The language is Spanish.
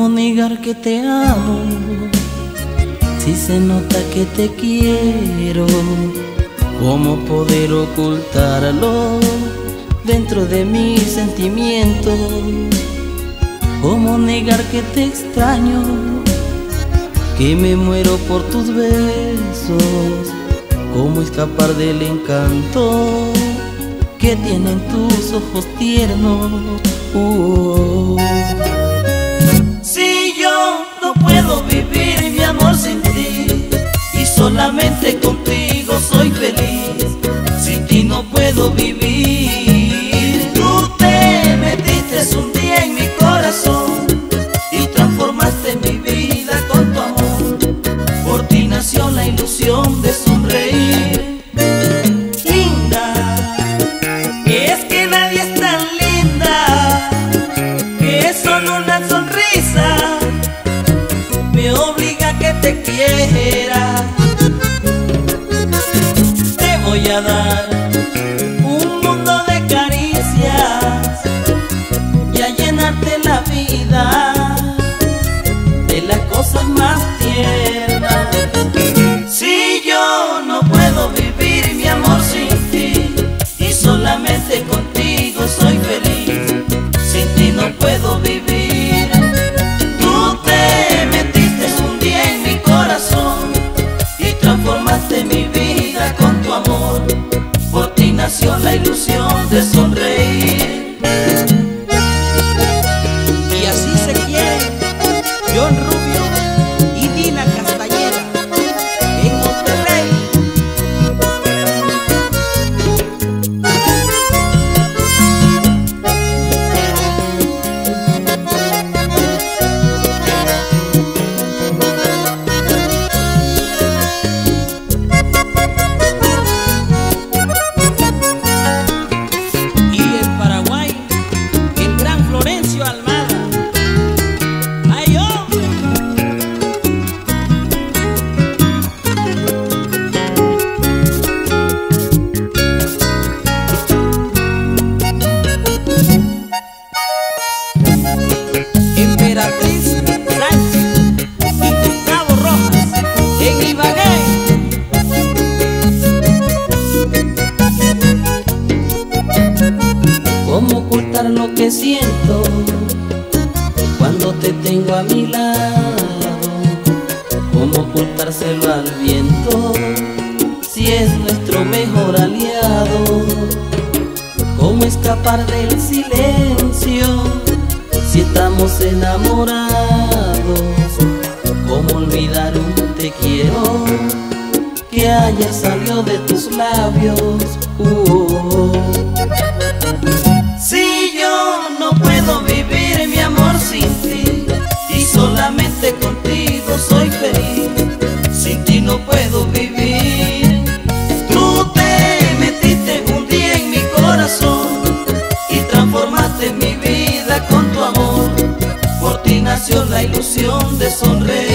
¿Cómo negar que te amo si se nota que te quiero? ¿Cómo poder ocultarlo dentro de mis sentimientos? ¿Cómo negar que te extraño, que me muero por tus besos? ¿Cómo escapar del encanto que tienen tus ojos tiernos? Si yo no puedo vivir mi amor sin ti, y solamente contigo soy feliz, sin ti no puedo vivir. Tú te metiste un día en mi corazón y transformaste mi vida con tu amor. Por ti nació la ilusión de sonreír. Linda, es que nadie es tan linda, que solo una sonrisa me obliga a que te quiera. Te voy a dar un mundo de caricias y a llenarte la vida de las cosas más tiernas. Si yo no puedo vivir mi amor sin ti, y solamente contigo soy feliz, sin ti no puedo vivir. Tú te metiste un día en mi corazón y transformaste mi vida con tu amor. Por ti nació la ilusión de sonreír. Y así se quiere John Rubio y Dina Castañeda en Monterrey. Y en Paraguay, el gran Florencio Almada. ¡Ay, hombre! Emperatriz Sánchez y Gustavo Rojas en Ibagué. ¿Cómo ocultar lo que siento cuando te tengo a mi lado? ¿Cómo ocultárselo al viento si es nuestro mejor aliado? ¿Cómo escapar del silencio si estamos enamorados? ¿Cómo olvidar un te quiero que haya salido de tus labios? Si yo no puedo vivir mi amor sin ti, y solamente contigo soy feliz, sin ti no puedo vivir. Tú te metiste un día en mi corazón y transformaste mi vida con tu amor. Por ti nació la ilusión de sonreír.